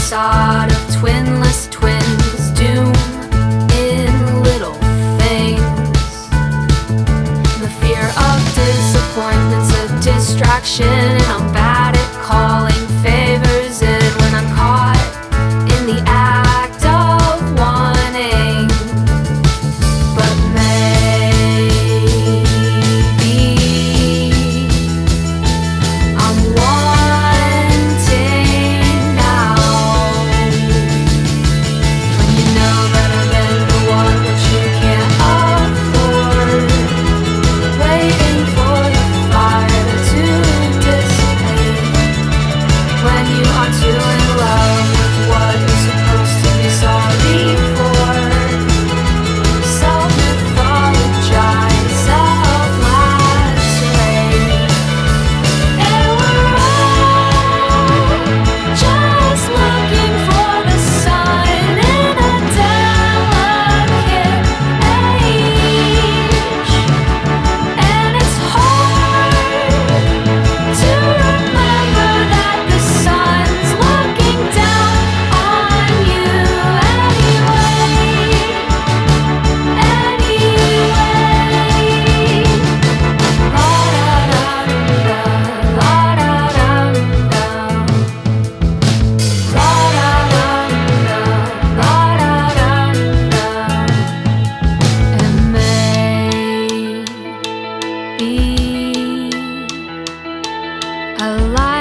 facade of twinless twins, doom in little things. The fear of disappointment's a distraction, and I'm bad at calling favors in when I'm caught in the act of wanting. But maybe I'm wanting now, when you know better than the one that you can't afford, waiting for the fire to dissipate, when you are too in love with what you're supposed to be sorry for. Self-mythologize, self-lacerate, and we're all just looking for the sun in a delicate age. And it's hard to remember that the sun's looking down on you anyway. And maybe a light